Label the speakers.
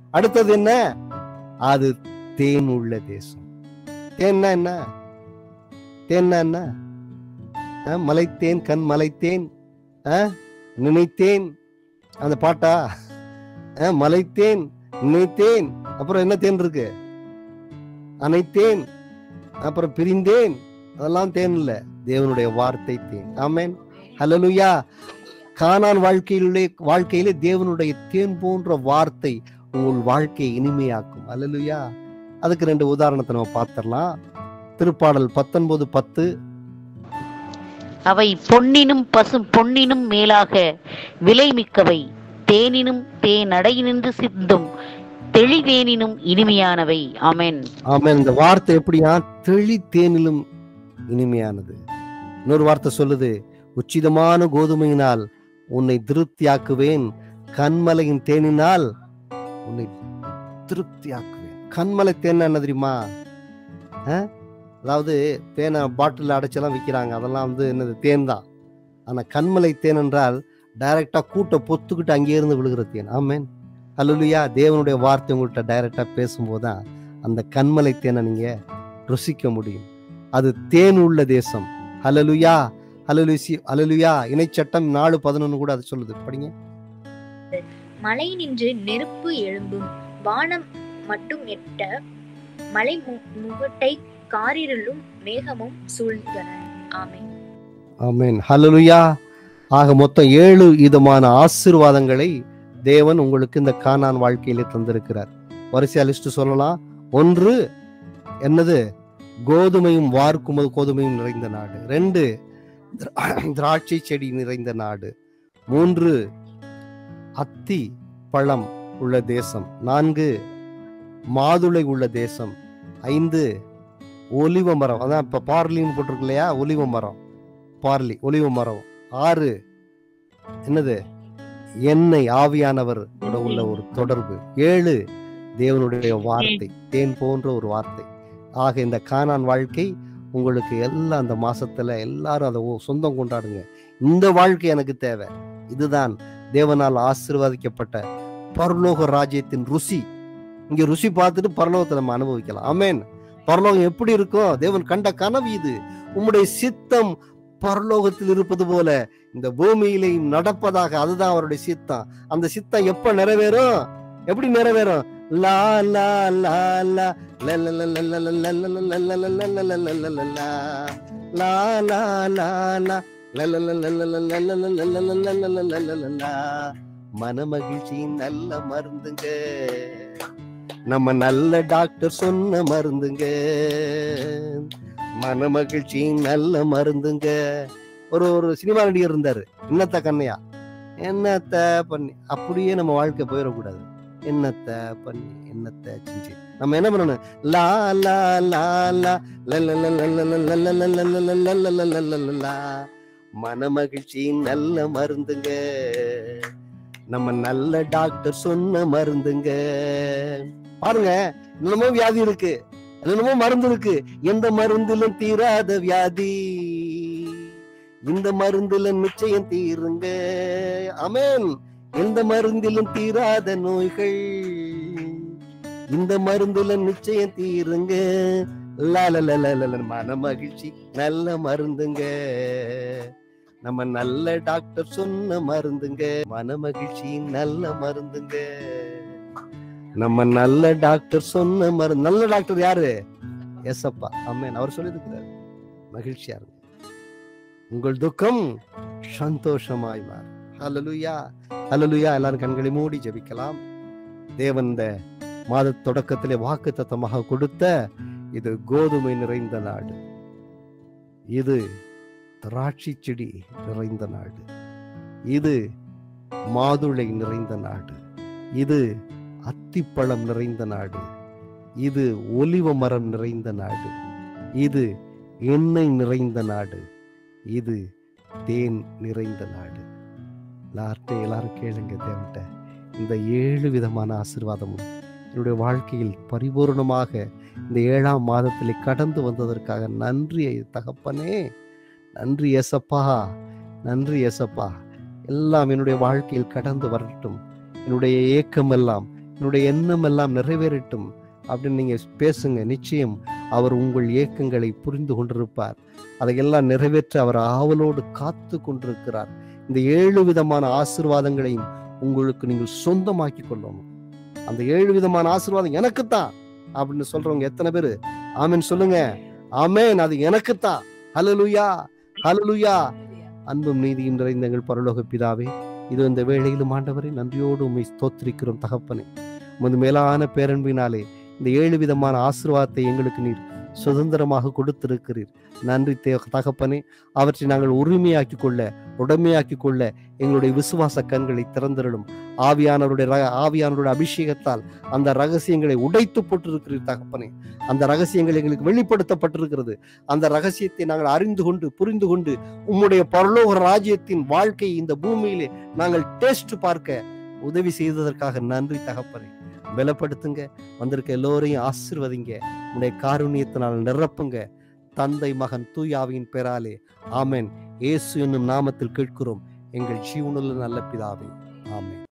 Speaker 1: அடுத்தது என்ன? அது தேன் உள்ள தேசம். தேன்னா என்ன? தேன்னா என்ன? மலைத்தேன் கண் மலைத்தேன் நினைத்தேன், அந்த பாட்டா? மலைத்தேன் நினைத்தேன், அப்புறம் என்ன தேன் இருக்கு? அனைத்தேன், அப்புறம் பிரிந்தேன். அதெல்லாம் தேன் இல்ல, தேவனுடைய வார்த்தை தேன். ஆமென், ஹல்லேலூயா. கானான் வாழ்க்கையிலே தேவனுடைய தேன் போன்ற வார்த்தை உங்கள் வாழ்க்கையை இனிமையாக்கும். ஹல்லேலூயா. அதுக்கு 2 உதாரணத்தை நம்ம பார்த்திடலாம். திருப்பாடல் 19:10.
Speaker 2: அவை பொன்னினும் பசும் பொன்னினும் மேலாக விலை மிக்கவை, தேனினும் தேனடையினின்று சிந்தும் தெளிதேனினும் இனிமையானவை. ஆமென்,
Speaker 1: ஆமென். இந்த வார்த்தை எப்படியா? தெளி தேனிலும் இனிமையானது. இன்னொரு வார்த்தை சொல்லுது, உச்சிதமான கோதுமையினால் உன்னை திருப்தியாக்குவேன், கண்மலையின் தேனினால் உன்னை திருப்தியாக்குவேன். கண்மலை தேன் என்ன தெரியுமா? அதாவது தேனை பாட்டில் அடைச்செல்லாம் விற்கிறாங்க, அதெல்லாம் என்னது? தேன் தான். ஆனா கண்மலை தேன் என்றால் டைரக்டா கூட்டை பொத்துக்கிட்டு அங்கே இருந்து விழுகிற தேன். ஆமென், ஹல்லேலூயா. தேவனுடைய வார்த்தை உங்கள்கிட்ட டைரக்டா பேசும்போதுதான் அந்த கண்மலை தேனை நீங்க ருசிக்க முடியும். அது தேன் உள்ள தேசம். ஹல்லேலூயா, ஹல்லேலூயா. இணைச்சட்டம் 4:11 கூட அது சொல்லுது, படிங்க.
Speaker 3: மலை நின்று நெருப்பு எழும்பும், வானம் மட்டும் எட்ட மலை முகட்டை காரிருளும் மேகமும் சூழ்ந்தன. ஆமென்,
Speaker 1: ஆமென், ஹல்லேலூயா. ஆக மொத்தம் 7 விதமான ஆசீர்வாதங்களை தேவன் உங்களுக்கு இந்த கானான் வாழ்க்கையிலே தந்திருக்கிறார். வரிசையா லிஸ்ட் சொல்லலாம். 1 என்னது? கோதுமையும் கோதுமையும் நிறைந்த நாடு. 2 திராட்சை செடி நிறைந்த நாடு. 3 அத்தி பழம் உள்ள தேசம். 4 மாதுளை உள்ள தேசம். 5 ஒலிவ மரம், அதான் இப்ப பார்லின்னு போட்டிருக்கு இல்லையா, ஒலிவ மரம், பார்லி ஒலிவ மரம். 6 என்னது? எண்ணெய், ஆவியானவர் உள்ள ஒரு தொடர்பு. 7 தேவனுடைய வார்த்தை, தேன் போன்ற ஒரு வார்த்தை. ஆக இந்த கானான் வாழ்க்கை உங்களுக்கு எல்லாம் அந்த மாசத்துல எல்லாரும் அதை சொந்தம் கொண்டாடுங்க. இந்த வாழ்க்கை எனக்கு தேவை. இதுதான் தேவனால் ஆசீர்வதிக்கப்பட்ட பரலோக ராஜ்யத்தின் ருசி. இங்க ருசி பார்த்துட்டு பரலோகத்தை நம்ம அனுபவிக்கலாம். ஆமென். பரலோகம் எப்படி இருக்கும்? தேவன் கண்ட கனவு இது. உம்முடைய சித்தம் பரலோகத்தில் இருப்பது போல இந்த பூமியிலையும் நடப்பதாக. அதுதான் அவருடைய சித்தம். அந்த சித்தம் எப்ப நிறைவேறும்? எப்படி நிறைவேறும்? லா லா லா லா லா லா லா லா லா லா லா. மனமகிழ்ச்சியின் நல்ல மருந்துங்க, நம்ம நல்ல டாக்டர் சொன்ன மருந்துங்க. மனமகிழ்ச்சியின் நல்ல மருந்துங்க. ஒரு சினிமா நடிகர் இருந்தாரு, என்னத்த கண்ணையா, என்னத்த பண்ணி. அப்படியே நம்ம வாழ்க்கை போயிடக்கூடாது. என்னத்த பண்ணி என்னத்த செஞ்சு நம்ம என்ன பண்ணணும்? லா லா லா லா லா. மனமகிழ்ச்சியின் நல்ல மருந்துங்க, நம்ம நல்ல டாக்டர் சொன்ன மருந்துங்க. பாருங்க, என்னமோ வியாதி இருக்கு, என்னமோ மருந்து இருக்கு. எந்த மருந்திலும் தீராத வியாதி இந்த மருந்துல நிச்சயம் தீருங்க. ஆமென். எந்த மருந்திலும் தீராத நோய்கள் இந்த மருந்துல நிச்சயம் தீருங்க. மன மகிழ்ச்சி நல்ல மருந்துங்க, நம்ம நல்ல டாக்டர் சொன்ன மருந்துங்க. மன மகிழ்ச்சி நல்ல மருந்துங்க, நம்ம நல்ல டாக்டர் சொன்ன மருந்து. நல்ல டாக்டர் யாரு? ஏசப்பா. ஆமென். அவர் சொல்லியிருக்கிறார், மகிழ்ச்சியா இருங்க, உங்கள் துக்கம் சந்தோஷமாய் மாறும். ஹல்லேலூயா, ஹல்லேலூயா. எல்லாரும் கண்களை மூடி ஜெபிக்கலாம். தேவன் இந்த மாத தொடக்கத்திலே வாக்குத்தத்தமாக கொடுத்த இது கோதுமை நிறைந்த நாடு, இது திராட்சை செடி நிறைந்த நாடு, இது மாதுளை நிறைந்த நாடு, இது அத்திப்பழம் நிறைந்த நாடு, இது ஒலிவ மரம் நிறைந்த நாடு, இது எண்ணெய் நிறைந்த நாடு, இது தேன் நிறைந்த நாடு. எல்லாரும் கேளுங்க தேவன்ட்ட. இந்த 7 விதமான ஆசீர்வாதமும் என்னுடைய வாழ்க்கையில் பரிபூர்ணமாக இந்த 7ஆம் மாதத்திலே கடந்து வந்ததற்காக நன்றி தகப்பனே, நன்றி ஏசப்பா, நன்றி ஏசப்பா. எல்லாம் என்னுடைய வாழ்க்கையில் கடந்து வரட்டும். என்னுடைய ஏக்கம் எல்லாம் என்னுடைய எண்ணம் எல்லாம் நிறைவேறட்டும் அப்படின்னு நீங்க பேசுங்க. நிச்சயம் அவர் உங்கள் ஏக்கங்களை புரிந்து கொண்டிருப்பார். அதையெல்லாம் நிறைவேற்ற அவர் ஆவலோடு காத்து கொண்டிருக்கிறார். இந்த 7 விதமான ஆசீர்வாதங்களையும் உங்களுக்கு நீங்கள் சொந்தமாக்கி கொள்ளணும். அந்த 7 விதமான ஆசீர்வாதம் எனக்குத்தான் அப்படின்னு சொல்றவங்க எத்தனை பேரு ஆமென் சொல்லுங்க. ஆமென், அது எனக்குத்தான். ஹல்லேலூயா, ஹல்லேலூயா. அன்பும் நீதியும் நிறைந்த எங்கள் பரலோக பிதாவே, இது இந்த வேளையிலும் ஆண்டவரே நன்றியோடு உம்மை ஸ்தோத்திரிக்கிறோம் தகப்பனே. உமது மேலான பேரன்பினாலே இந்த 7 விதமான ஆசீர்வாதத்தை எங்களுக்கு நீர் சுதந்திரமாக கொடுத்திருக்கிறீர். நன்றி தகப்பனே. அவற்றை நாங்கள் உரிமையாக்கி கொள்ள, உடமையாக்கி கொள்ள எங்களுடைய விசுவாச கண்களை திறந்திரலும். ஆவியானவருடைய அபிஷேகத்தால் அந்த ரகசியங்களை உடைத்து போட்டிருக்கிறீர் தகப்பனே. அந்த ரகசியங்கள் எங்களுக்கு வெளிப்படுத்தப்பட்டிருக்கிறது. அந்த ரகசியத்தை நாங்கள் அறிந்து கொண்டு புரிந்து கொண்டு உம்முடைய பரலோக ராஜ்யத்தின் வாழ்க்கை இந்த பூமியிலே நாங்கள் டேஸ்ட் பார்க்க உதவி செய்ததற்காக நன்றி தகப்பனே. பலப்படுத்துங்க. வந்திருக்க எல்லோரையும் ஆசீர்வதிங்க. உடைய காருண்யத்தினால் நிரப்புங்க. தந்தை, மகன், தூய ஆவியின் பெயராலே ஆமென். இயேசு என்னும் நாமத்தில் கேட்கிறோம் எங்கள் ஜீவனுள்ள நல்ல பிதாவே.